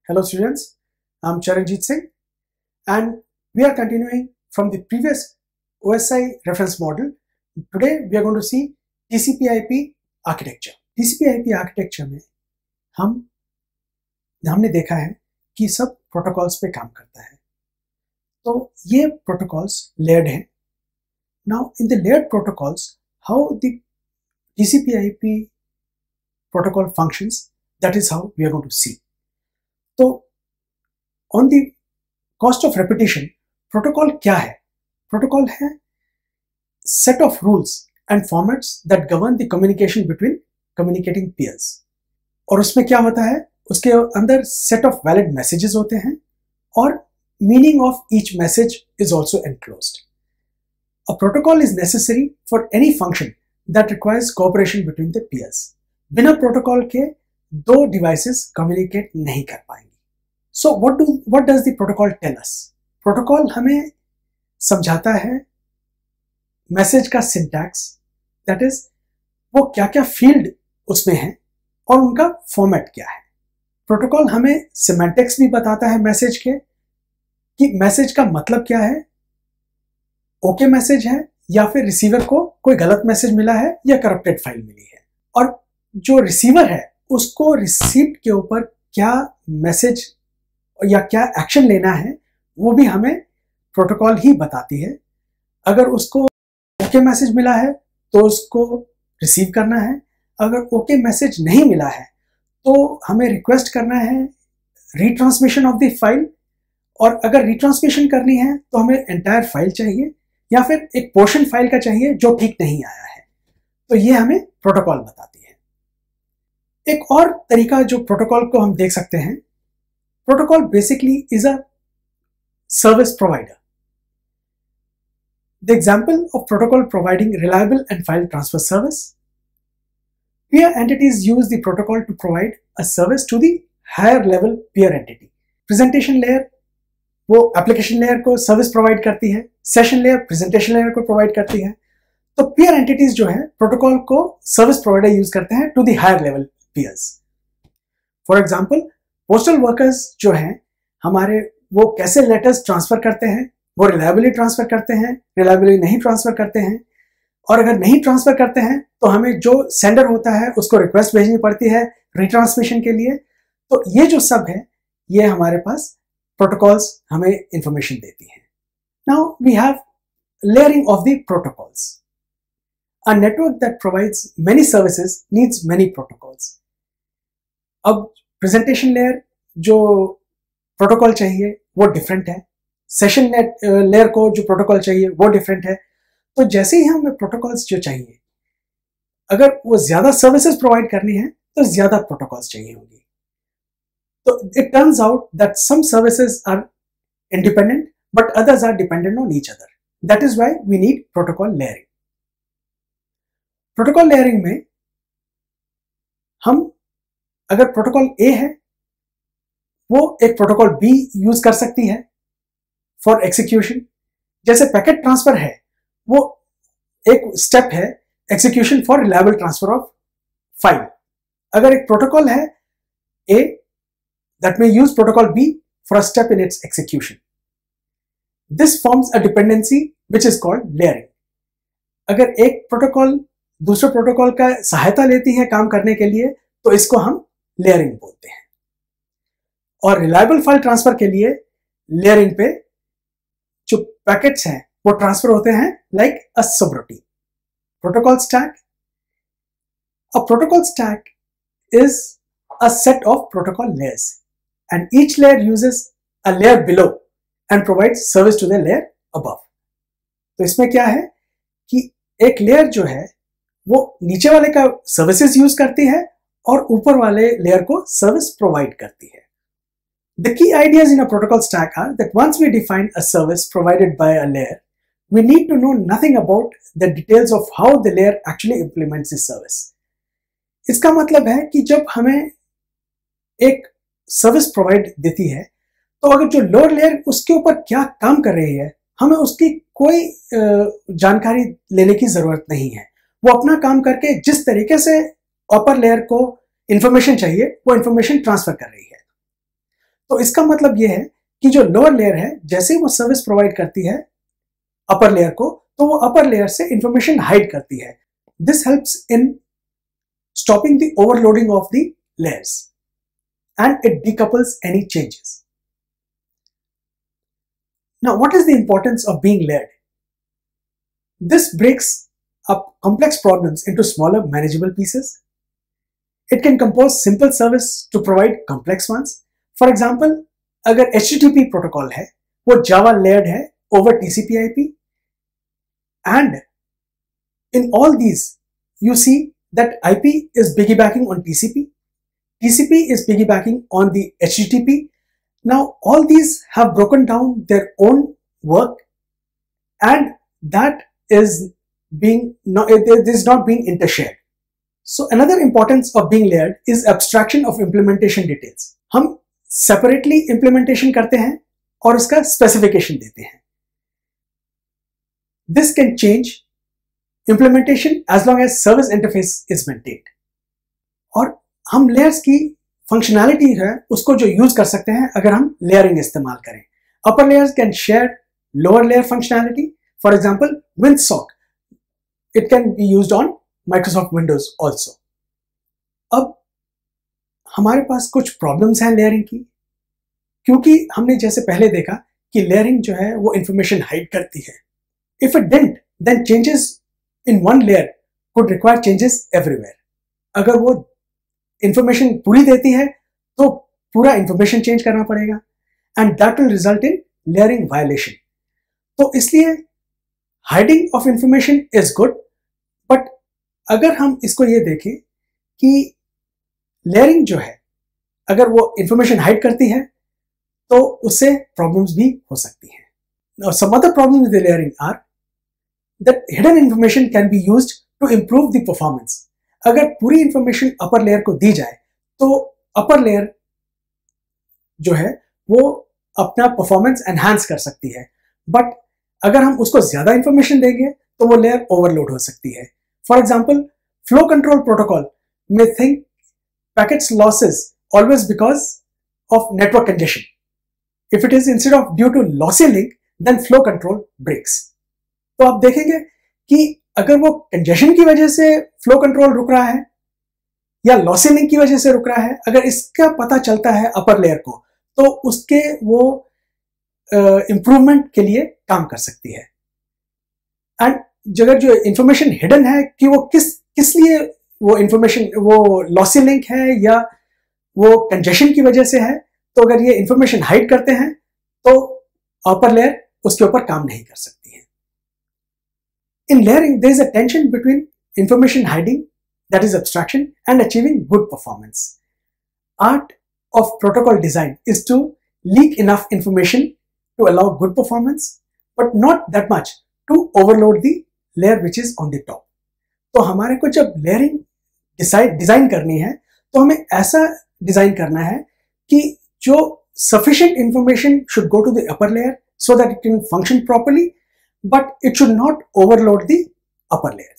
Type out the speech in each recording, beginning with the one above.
Hello students, I'm Charanjit Singh and we are continuing from the previous OSI reference model. Today we are going to see TCP/IP architecture. TCP/IP architecture में हमने देखा है कि सब protocols पे काम करता है. तो ये प्रोटोकॉल्स लेयर्ड हैं. Now in the layered protocols, how the TCP/IP protocol functions, that is how we are going to see. तो on the cost of repetition, protocol क्या है? प्रोटोकॉल है set of rules and formats that govern the communication between communicating pairs. और उसमें क्या होता है? उसके अंदर सेट ऑफ वैलिड मैसेजेस होते हैं और meaning of each message is also enclosed. A protocol is necessary for any function that requires cooperation between the pairs. बिना प्रोटोकॉल के दो डिवाइसेस कम्युनिकेट नहीं कर पाएंगे. So what does the protocol tell us? Protocol हमें समझाता है message का सिंटैक्स, दैट इज वो क्या क्या फील्ड उसमें है और उनका फॉर्मेट क्या है. प्रोटोकॉल हमें सिमेंटिक्स भी बताता है मैसेज के, कि मैसेज का मतलब क्या है, ओके मैसेज है या फिर रिसीवर को कोई गलत मैसेज मिला है या करप्टेड फाइल मिली है. और जो रिसीवर है उसको रिसीप्ट के ऊपर क्या मैसेज या क्या एक्शन लेना है वो भी हमें प्रोटोकॉल ही बताती है. अगर उसको ओके मैसेज मिला है तो उसको रिसीव करना है. अगर ओके मैसेज नहीं मिला है तो हमें रिक्वेस्ट करना है रीट्रांसमिशन ऑफ द फाइल. और अगर रीट्रांसमिशन करनी है तो हमें एंटायर फाइल चाहिए या फिर एक पोर्शन फाइल का चाहिए जो ठीक नहीं आया है. तो ये हमें प्रोटोकॉल बताती है. एक और तरीका जो प्रोटोकॉल को हम देख सकते हैं, protocol basically is a service provider. The example of protocol providing reliable and file transfer service. Peer entities use the protocol to provide a service to the higher level peer entity. Presentation layer वो application layer को service provide करती है, session layer presentation layer को provide करती है. तो peer entities जो है प्रोटोकॉल को सर्विस प्रोवाइडर यूज करते हैं to the higher level peers. For example, postal workers जो हैं हमारे, वो कैसे लेटर्स ट्रांसफर करते हैं? वो रिलायबली ट्रांसफर करते हैं, रिलायबली नहीं ट्रांसफर करते हैं. और अगर नहीं ट्रांसफर करते हैं तो हमें जो सेंडर होता है उसको रिक्वेस्ट भेजनी पड़ती है रिट्रांसमिशन के लिए. तो ये जो सब है ये हमारे पास प्रोटोकॉल्स हमें इंफॉर्मेशन देती हैं. Now we have layering of the protocols. A network that provides many services needs many protocols. अब प्रेजेंटेशन लेयर जो प्रोटोकॉल चाहिए वो डिफरेंट है, सेशन लेयर को जो प्रोटोकॉल चाहिए वो डिफरेंट है. तो जैसे ही हमें प्रोटोकॉल्स जो चाहिए, अगर वो ज्यादा सर्विसेज प्रोवाइड करनी है तो ज्यादा प्रोटोकॉल्स चाहिए होंगी. तो it turns out that some services are independent but others are dependent on each other. That is why we need protocol layering. Protocol layering में हम, अगर प्रोटोकॉल ए है वो एक प्रोटोकॉल बी यूज कर सकती है फॉर एग्जीक्यूशन. जैसे पैकेट ट्रांसफर है वो एक स्टेप है execution for reliable transfer of file. अगर एक प्रोटोकॉल है A, that may use protocol B for a step in its execution. This forms a dependency which is called layering. अगर एक प्रोटोकॉल दूसरे प्रोटोकॉल का सहायता लेती है काम करने के लिए तो इसको हम लेयरिंग बोलते हैं. और रिलायबल फाइल ट्रांसफर के लिए लेयरिंग पे जो पैकेट्स हैं वो ट्रांसफर होते हैं like a subroutine. Protocol stack. A protocol stack is a set of protocol layers and each layer uses a layer below and provides service to the layer above. तो इसमें क्या है कि एक लेयर जो है वो नीचे वाले का सर्विसेज यूज करती है और ऊपर वाले लेयर को सर्विस प्रोवाइड करती है. The key ideas in a protocol stack are that once we define a service provided by a layer, we need to know nothing about the details of how the layer actually implements the service. इसका मतलब है कि जब हमें एक service provide देती है तो अगर जो लोअर लेयर उसके ऊपर क्या काम कर रही है हमें उसकी कोई जानकारी लेने की जरूरत नहीं है. वो अपना काम करके जिस तरीके से अपर लेयर को इंफॉर्मेशन चाहिए वो इंफॉर्मेशन ट्रांसफर कर रही है. तो इसका मतलब यह है कि जो लोअर लेयर है, जैसे ही वो सर्विस प्रोवाइड करती है अपर लेयर को, तो वो अपर लेयर से इंफॉर्मेशन हाइड करती है. This helps in stopping the overloading of the layers and it decouples any changes. Now, what is the importance of being layered? This breaks up complex problems into smaller manageable pieces. It can compose simple service to provide complex ones. For example, अगर HTTP protocol है, वो Java layered है over TCP/IP, and in all these you see that IP is piggybacking on TCP. TCP is piggybacking on the HTTP. Now all these have broken down their own work, and that is not being intershared. So another importance of being layered is abstraction of implementation details. हम separately implementation करते हैं और उसका specification देते हैं. This can change implementation as long as service interface is maintained. और हम layers की फंक्शनैलिटी है उसको जो यूज कर सकते हैं अगर हम लेयरिंग इस्तेमाल करें. Upper layers can share lower layer functionality. For example, Winsock, it can be used on Microsoft Windows also. अब हमारे पास कुछ प्रॉब्लम्स हैं लेयरिंग की, क्योंकि हमने जैसे पहले देखा कि लेयरिंग जो है वो इंफॉर्मेशन हाइड करती है. If it didn't, then changes in one layer could require changes everywhere. अगर वो इंफॉर्मेशन पूरी देती है तो पूरा इंफॉर्मेशन चेंज करना पड़ेगा, and that will result in layering violation. तो इसलिए hiding of information is good, but अगर हम इसको ये देखें कि लेयरिंग जो है अगर वो इंफॉर्मेशन हाइड करती है तो उससे प्रॉब्लम्स भी हो सकती हैं. Now, some other problems with the layering are that hidden information can be used to improve the performance. अगर पूरी इंफॉर्मेशन अपर लेयर को दी जाए तो अपर लेयर जो है वो अपना परफॉर्मेंस एनहांस कर सकती है, बट अगर हम उसको ज्यादा इंफॉर्मेशन देंगे तो वो लेयर ओवरलोड हो सकती है. For example, flow control protocol में think packets losses always because of network congestion. If it is instead of due to lossy link, then flow control breaks. तो आप देखेंगे कि अगर वो कंजेशन की वजह से फ्लो कंट्रोल रुक रहा है या लॉसी लिंक की वजह से रुक रहा है, अगर इसका पता चलता है अपर लेयर को तो उसके वो इंप्रूवमेंट के लिए काम कर सकती है. एंड जगह जो इंफॉर्मेशन हिडन है कि वो किस लिए वो इंफॉर्मेशन वो लॉसी लिंक है या वो कंजेशन की वजह से है, तो अगर ये इंफॉर्मेशन हाइड करते हैं तो अपर लेयर उसके ऊपर काम नहीं कर सकती है. In layering, there is a tension between information hiding, that is abstraction, and achieving good performance. Art of protocol design is to leak enough information to allow good performance, but not that much to overload the layer which is on the top. तो हमारे को जब layering design करनी है तो हमें ऐसा design करना है कि जो sufficient information should go to the upper layer so that it can function properly, but it should not overload the upper layers.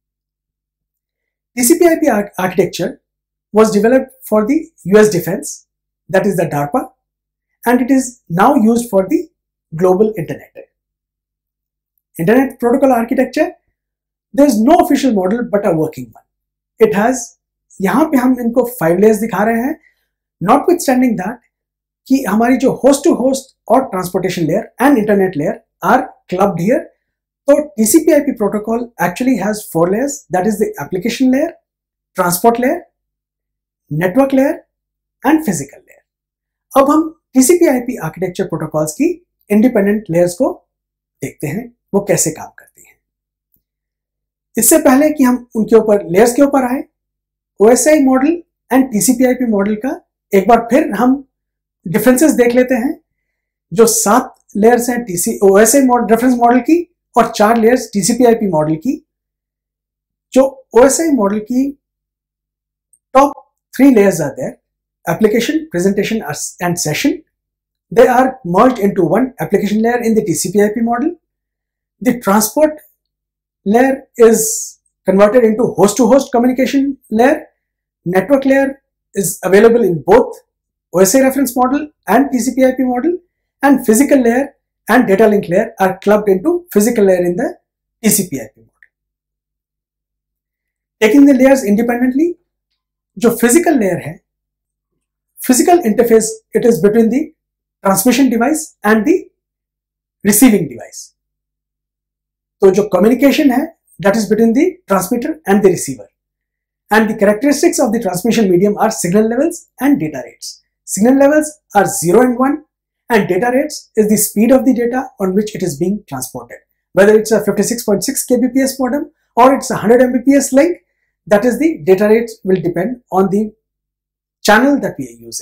TCP/IP architecture was developed for the US defense, that is the DARPA, and it is now used for the global internet. Internet protocol architecture, there is no official model but a working one. It has, यहाँ पे हम इनको 5 layers दिखा रहे हैं, notwithstanding that कि हमारी जो host to host और transportation layer and internet layer are clubbed here. So TCP/IP protocol actually has 4 layers, that is the application layer, transport layer, network layer and physical layer. अब हम TCP/IP architecture protocols की independent layers को देखते हैं वो कैसे काम करती हैं. इससे पहले कि हम उनके ऊपर layers के ऊपर आए, OSI model and TCP/IP model का एक बार फिर हम डिफरेंसेस देख लेते हैं. जो 7 लेयर्स हैं OSI रेफरेंस मॉडल की और 4 लेयर्स TCP/IP मॉडल की. जो OSI मॉडल की top 3 layers are there: application, presentation and session. They are merged into one application layer in the TCP/IP model. The transport layer is converted into host to host communication layer. Network layer is available in both OSI reference model and TCP/IP model, and physical layer and data link layer are clubbed into physical layer in the TCP/IP model. Taking the layers independently, जो physical layer है, physical interface, it is between the transmission device and the receiving device. तो जो communication है, that is between the transmitter and the receiver. And the characteristics of the transmission medium are signal levels and data rates. Signal levels are 0 and 1, and data rates is the speed of the data on which it is being transported. Whether it's a 56.6 kbps modem or it's a 100 mbps link, that is the data rates will depend on the channel that we are using.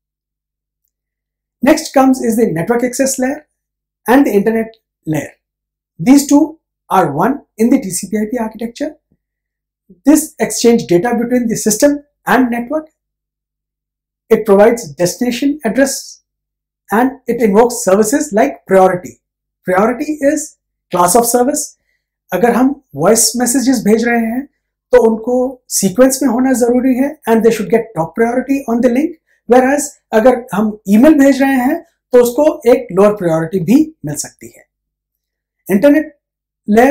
Next comes is the network access layer and the internet layer. These two are one in the TCP/IP architecture. This exchange data between the system and network. It provides destination address and it invokes services like priority. Priority is class of service. अगर हम voice messages भेज रहे हैं तो उनको sequence में होना जरूरी है and they should get top priority on the link. Whereas अगर हम email भेज रहे हैं तो उसको एक lower priority भी मिल सकती है. Internet layer,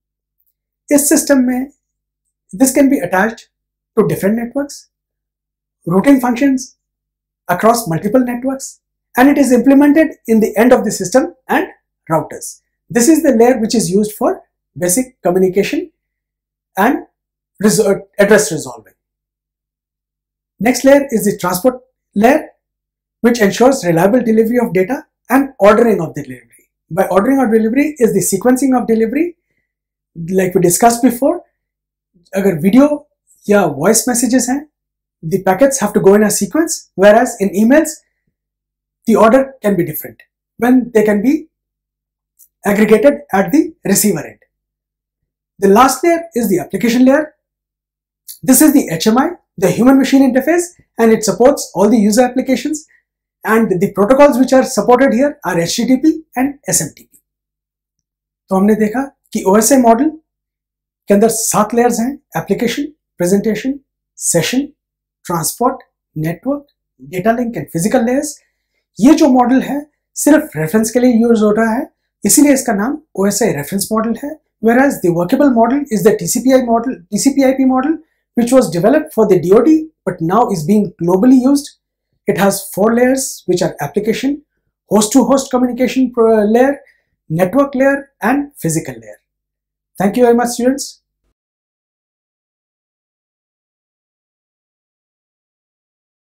इस system में this can be attached to different networks, routing functions across multiple networks, and it is implemented in the end of the system and routers. This is the layer which is used for basic communication and address resolving. Next layer is the transport layer, which ensures reliable delivery of data and ordering of the delivery. By ordering of delivery is the sequencing of delivery, like we discussed before. अगर video या voice messages हैं, the packets have to go in a sequence, whereas in emails, the order can be different when they can be aggregated at the receiver end. The last layer is the application layer. This is the HMI, the human machine interface, and it supports all the user applications, and the protocols which are supported here are HTTP and SMTP. तो हमने देखा कि OSI model के अंदर 7 layers हैं: application, presentation, session, transport, network, data link and physical layers. ये जो model है सिर्फ रेफरेंस के लिए यूज हो रहा है, इसीलिए इसका नाम OSI रेफरेंस मॉडल है. Whereas the workable model is the TCP/IP model, which was developed for the DoD but now is being globally used. It has 4 layers, which are application, host-to-host communication layer, network layer, and physical layer. Thank you very much, students.